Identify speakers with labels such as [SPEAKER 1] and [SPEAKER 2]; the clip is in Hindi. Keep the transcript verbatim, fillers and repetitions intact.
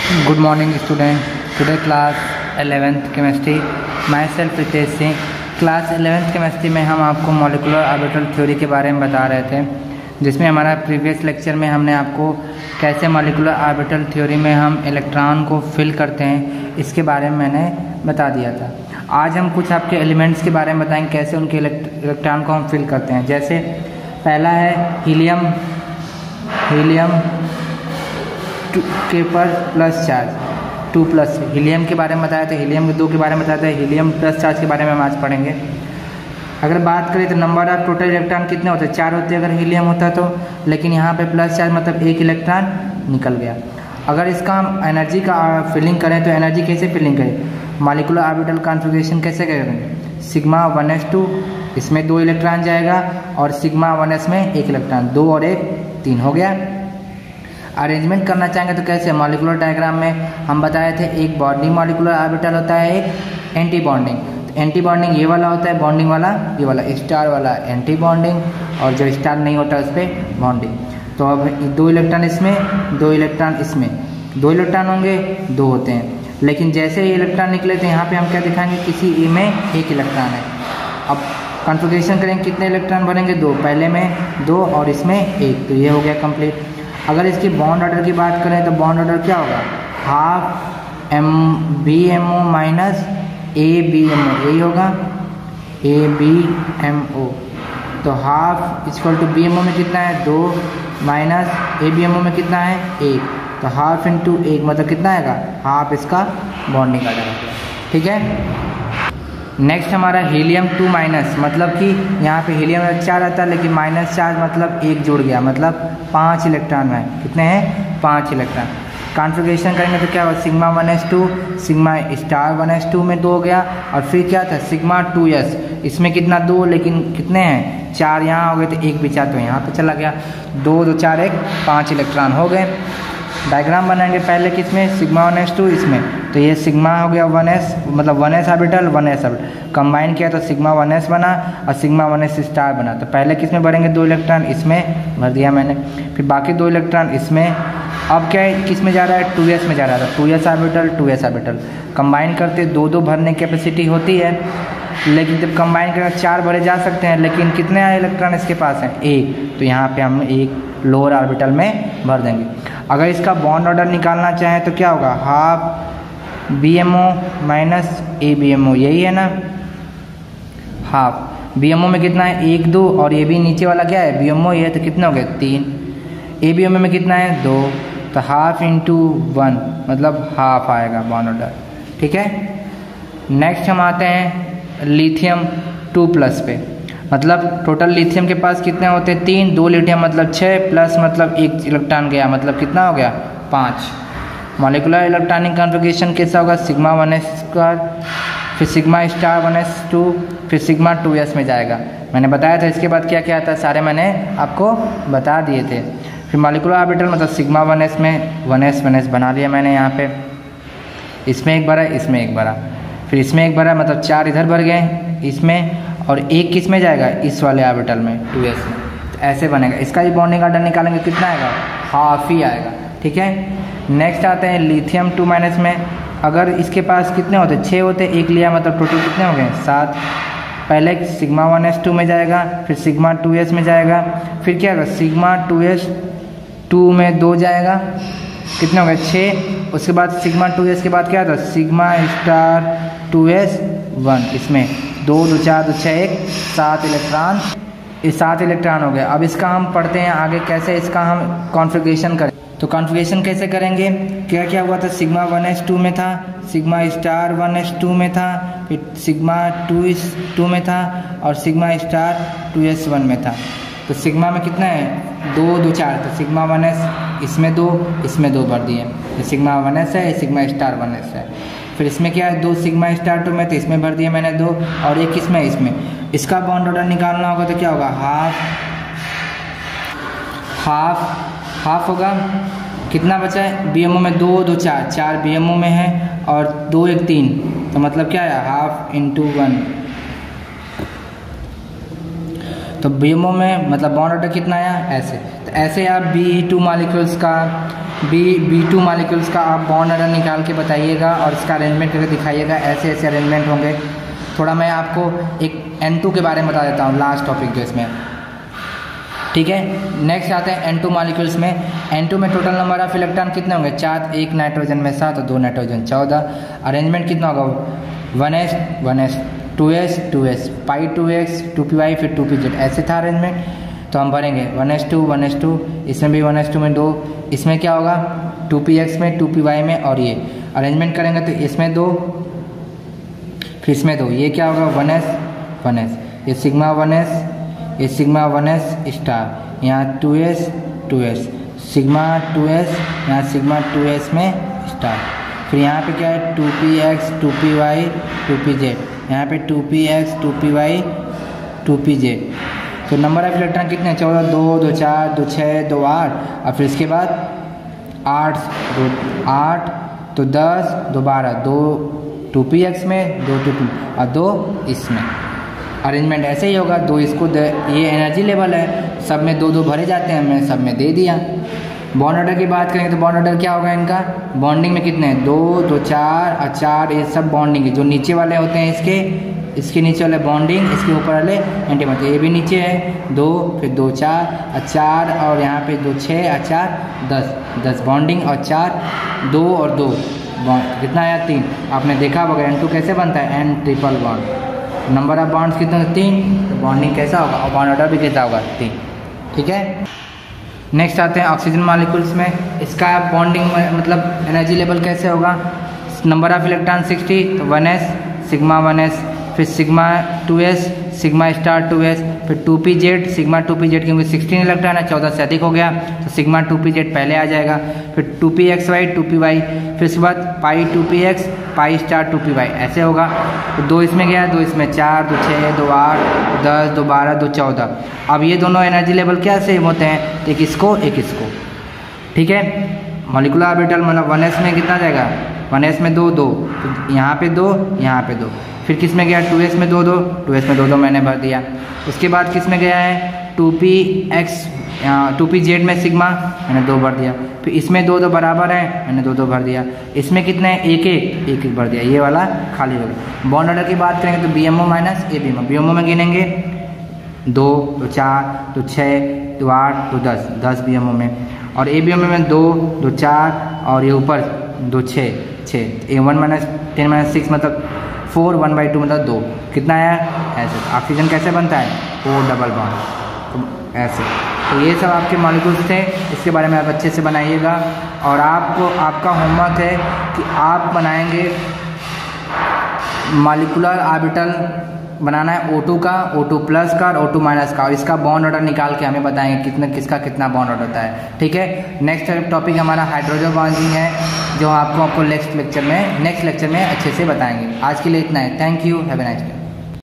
[SPEAKER 1] Good morning student. Today class eleventh chemistry. Myself Pritesh Singh. Class eleventh chemistry में हम आपको मॉलिक्यूलर ऑर्बिटल थ्योरी के बारे में बता रहे थे, जिसमें हमारा प्रीवियस लेक्चर में हमने आपको कैसे मॉलिक्यूलर ऑर्बिटल थ्योरी में हम इलेक्ट्रॉन को फिल करते हैं इसके बारे में मैंने बता दिया था। आज हम कुछ आपके एलिमेंट्स के बारे में बताएंगे कैसे उनके इलेक्ट्रॉन को हम फिल करते हैं। जैसे पहला है हीलियम हीलियम के पर plus charge two plus helium के बारे में बताया था, हीलियम के दो के बारे में बताया था, हीलियम प्लस चार्ज के बारे में हम आज पढ़ेंगे। अगर बात करें तो नंबर ऑफ टोटल इलेक्ट्रॉन कितने होते हैं? चार होते हैं अगर हीलियम होता तो, लेकिन यहाँ पे प्लस चार्ज मतलब एक इलेक्ट्रॉन निकल गया। अगर इसका हम एनर्जी का फिलिंग करें तो एनर्जी कैसे फिलिंग करें? मॉलिक्यूलर ऑर्बिटल कॉन्फ़िगरेशन कैसे करेंगे? सिग्मा वन एस टू, इसमें दो इलेक्ट्रॉन जाएगा, और सिग्मा वन एस में एक इलेक्ट्रॉन, दो और एक तीन हो गया। अरेंजमेंट करना चाहेंगे तो कैसे? मॉलिक्यूलर डायग्राम में हम बताए थे एक बॉन्डिंग मॉलिक्यूलर ऑर्बिटल होता है, एक एंटी बॉन्डिंग। तो एंटी बॉन्डिंग ये वाला होता है, बॉन्डिंग वाला ये वाला, स्टार वाला एंटी बॉन्डिंग, और जो स्टार नहीं होता उस पर बॉन्डिंग। तो अब दो इलेक्ट्रॉन इसमें, दो इलेक्ट्रॉन इसमें, दो इलेक्ट्रॉन होंगे, दो होते हैं। लेकिन जैसे ही इलेक्ट्रॉन निकले तो यहाँ पे हम क्या दिखाएंगे? किसी ए में एक इलेक्ट्रॉन है। अब कॉन्फ़िगरेशन करेंगे, कितने इलेक्ट्रॉन बनेंगे? दो, पहले में दो और इसमें एक, तो ये हो गया कंप्लीट। अगर इसकी बॉन्ड ऑर्डर की बात करें तो बॉन्ड ऑर्डर क्या होगा? Half M B M O minus A B M O, यही होगा ए बी एम ओ। तो half equal to B M O में कितना है? दो, minus A B M O में कितना है? एक। तो हाफ इंटू एक मतलब कितना आएगा? हाफ इसका बॉन्डिंग ऑर्डर है। ठीक है। नेक्स्ट हमारा हीलियम टू माइनस, मतलब कि यहाँ पे हीलियम चार आता है लेकिन माइनस चार्ज मतलब एक जुड़ गया, मतलब पाँच इलेक्ट्रॉन में कितने हैं? पाँच इलेक्ट्रॉन। कॉन्फ़िगरेशन करेंगे तो क्या होगा? Sigma one S two, sigma star one S two में दो हो गया, और फिर क्या था? सिग्मा टू एस, इसमें कितना? दो, लेकिन कितने हैं? चार यहाँ हो गए तो एक बिचा तो यहाँ पे चला गया, दो दो चार एक, पाँच इलेक्ट्रॉन हो गए। डायग्राम बनाएंगे पहले किसमें? सिग्मा वन एस टू इसमें, तो ये सिग्मा हो गया वन एस, मतलब one S orbital one S orbital combine किया तो सिग्मा वन एस बना, और सिग्मा वन एस स्टार बना। तो पहले किसमें भरेंगे? दो इलेक्ट्रॉन इसमें भर दिया मैंने, फिर बाकी दो इलेक्ट्रॉन इसमें। अब क्या है, किस में जा रहा है? टू एस में जा रहा है, two S orbital two S orbital combine करते दो दो भरने की कैपेसिटी होती है, लेकिन जब कंबाइन करें चार भरे जा सकते हैं, लेकिन कितने इलेक्ट्रॉन इसके पास हैं? एक, तो यहाँ पे हम एक लोअर ऑर्बिटल में भर देंगे। अगर इसका बॉन्ड ऑर्डर निकालना चाहें तो क्या होगा? Half B M O minus A B M O, यही है ना? हाफ बी एम ओ में कितना है? एक, दो, और ये भी नीचे वाला क्या है? बी एम ओ, ये तो कितना हो गया? तीन। ए बी एम ओ में कितना है? दो, तो हाफ इंटू वन मतलब हाफ आएगा बॉन्ड ऑर्डर। ठीक है। नेक्स्ट हम आते हैं लिथियम टू प्लस पे, मतलब टोटल लिथियम के पास कितने होते हैं? तीन, दो लिथियम मतलब छः, प्लस मतलब एक इलेक्ट्रॉन गया, मतलब कितना हो गया? पाँच। मॉलिक्यूलर इलेक्ट्रॉनिक कॉन्फ़िगरेशन कैसा होगा? सिग्मा वन एस स्क्वायर, फिर sigma star one S two, फिर सिग्मा टू एस में जाएगा। मैंने बताया था इसके बाद क्या क्या आता है, सारे मैंने आपको बता दिए थे। फिर मॉलिक्यूलर ऑर्बिटल मतलब सिग्मा वन एस में वन एस वन एस बना लिया मैंने यहाँ पे, इसमें एक भरा, इसमें एक भरा, फिर इसमें एक भरा, मतलब चार इधर भर गए इसमें, और एक किस में जाएगा? इस वाले ऑर्बिटल में, टू एस में। तो ऐसे बनेगा। इसका ही बॉन्डिंग ऑर्डर निकालेंगे, कितना आएगा? हाफ ही आएगा। ठीक है। नेक्स्ट आते हैं लिथियम टू माइनस में। अगर इसके पास कितने होते? छः होते, एक लिया मतलब टोटल कितने हो गए? सात। पहले सिग्मा वन एस टू में जाएगा, फिर सिग्मा टू एस में जाएगा, फिर क्या होगा? सिग्मा टू एस टू में दो जाएगा, कितने हो गए? छः। उसके बाद सिग्मा टू एस के बाद क्या था? Sigma star two S one, इसमें दो दो चार दो छः एक, सात इलेक्ट्रॉन, ये सात इलेक्ट्रॉन हो गए। अब इसका हम पढ़ते हैं आगे कैसे इसका हम कॉन्फ़िगरेशन करें। तो कॉन्फ़िगरेशन कैसे करेंगे? क्या क्या हुआ था? सिग्मा वन एस टू में था, sigma star one S two में था, फिर सिग्मा टू एस टू में था, और sigma star two S one में था। तो सिग्मा में कितना है? दो दो चार, तो सिग्मा वन एस इसमें दो, इसमें दो भर दिए। ये सिग्मा वन एस है, सिग्मा स्टार वन एस है। फिर इसमें क्या है? दो सिग्मा स्टार टू में, तो इसमें भर दिए मैंने दो, और एक इसमें इसमें। इसका बॉन्ड ऑर्डर निकालना होगा तो क्या होगा? हाफ हाफ हाफ होगा। कितना बचा है? बी एम ओ में दो दो चार, चार बी एम ओ में है, और दो एक तीन, तो मतलब क्या है? Half into one. तो बी एम ओ में मतलब बॉन्ड ऑर्डर कितना आया? ऐसे। तो ऐसे आप बी टू मॉलिक्यूल्स का बी बी टू मालिक्यूल्स का आप बॉन्ड ऑर्डर निकाल के बताइएगा और इसका अरेंजमेंट करके दिखाइएगा। ऐसे ऐसे अरेंजमेंट होंगे। थोड़ा मैं आपको एक एन टू के बारे में बता देता हूँ, लास्ट टॉपिक जो इसमें, ठीक है। नेक्स्ट आते हैं एन टू मालिक्यूल्स में। एन टू में टोटल नंबर ऑफ इलेक्ट्रॉन कितने होंगे? चार। एक नाइट्रोजन में सात और दो नाइट्रोजन चौदह। अरेंजमेंट कितना होगा? One S one S two S two S pi two X two P Y फिर टू पी जेड, ऐसे था अरेंजमेंट। तो हम भरेंगे one S two one S two, इसमें भी वन एस टू में दो, इसमें क्या होगा टू पी एक्स में टू पी वाई में, और ये अरेंजमेंट करेंगे तो इसमें दो फिर इसमें दो, ये क्या होगा वन एस वन एस, ये सिग्मा वन एस, ये सिग्मा वन एस स्टार, यहाँ two S two S, sigma two S, यहाँ सिग्मा टू एस में स्टार। फिर यहाँ पे क्या है two P X two P Y two P Z, यहाँ पे two P X two P Y two P Z. तो नंबर ऑफ इलेक्ट्रॉन कितने? चौदह। दो दो चार दो छः दो आठ, और फिर इसके बाद आठ दो आठ तो दस दो बारह, दो टू पी एक्स में दो टू पी और दो इसमें। अरेंजमेंट ऐसे ही होगा। दो इसको दे, ये एनर्जी लेवल है, सब में दो दो भरे जाते हैं, हमने सब में दे दिया। बॉन्ड ऑर्डर की बात करेंगे तो बॉन्ड ऑर्डर क्या होगा इनका? बॉन्डिंग में कितने हैं? दो दो चार और चार, ये सब बॉन्डिंग है। जो नीचे वाले होते हैं इसके इसके नीचे वाले बॉन्डिंग, इसके ऊपर वाले एंटी बॉन्ड, ये भी नीचे है दो, फिर दो चार और चार, और यहाँ पे दो छः और चार दस, दस बॉन्डिंग और चार दो और दो बॉन्ड, कितना आया? तीन। आपने देखा होगा एन टू कैसे बनता है? N triple bond. Number of bonds कितने? तीन। तो बॉन्डिंग कैसा होगा और बॉन्ड ऑर्डर भी कैसा होगा? तीन, ठीक है। नेक्स्ट आते हैं ऑक्सीजन मॉलिक्यूल्स में। इसका बॉन्डिंग मतलब एनर्जी लेवल कैसे होगा? नंबर ऑफ इलेक्ट्रॉन सिक्सटी, तो one S sigma one S, फिर sigma two S sigma star two S, फिर two P Z sigma two P Z, क्योंकि सिक्सटीन इलेक्ट्रॉन है, चौदह से अधिक हो गया तो सिग्मा टू पी जेड पहले आ जाएगा। फिर two P X Y two P Y, फिर इसके बाद pi two P X pi star two P Y, ऐसे होगा। तो दो इसमें गया, दो इसमें चार, दो छः, दो आठ, दस, दो बारह, दो चौदह। अब ये दोनों एनर्जी लेवल क्या सेम होते हैं? एक इसको एक इसको, ठीक है। मॉलिक्यूलर ऑर्बिटल मतलब वन एस में कितना जाएगा? वन एस में दो दो, तो यहाँ पे दो यहाँ पे दो। फिर किस में गया? टू एस में दो दो, टू एस में दो दो मैंने भर दिया। उसके बाद किस में गया है? Two P X two P Z में सिग्मा, मैंने दो भर दिया। फिर इसमें दो दो बराबर है, मैंने दो दो भर दिया। इसमें कितने? एक एक एक एक भर दिया, ये वाला खाली हो गया। बॉन्ड ऑर्डर की बात करेंगे तो B M O minus A B M O, B M O में गिनेंगे दो दो चार दो छः दो आठ दो दस, दस बी एम ओ में, और ए बी एम ओ में दो दो चार और ये ऊपर दो छः छः, A one minus ten minus six मतलब फोर, वन बाई टू मतलब दो, कितना आया? ऐसे। ऑक्सीजन कैसे बनता है? फोर डबल बॉन्ड, तो ऐसे। तो ये सब आपके मॉलिक्यूल्स थे, इसके बारे में आप अच्छे से बनाइएगा। और आपको आपका होमवर्क है कि आप बनाएंगे मॉलिक्यूलर ऑर्बिटल बनाना है ओ टू का, ओ टू प्लस का और ओ टू माइनस का, और इसका बॉन्ड ऑर्डर निकाल के हमें बताएंगे कितना किसका कितना बॉन्ड ऑर्डर होता है, ठीक है। नेक्स्ट टॉपिक हमारा हाइड्रोजन बॉन्डिंग है, जो आपको आपको नेक्स्ट लेक्चर में नेक्स्ट लेक्चर में अच्छे से बताएंगे। आज के लिए इतना है। Thank you, have a nice day.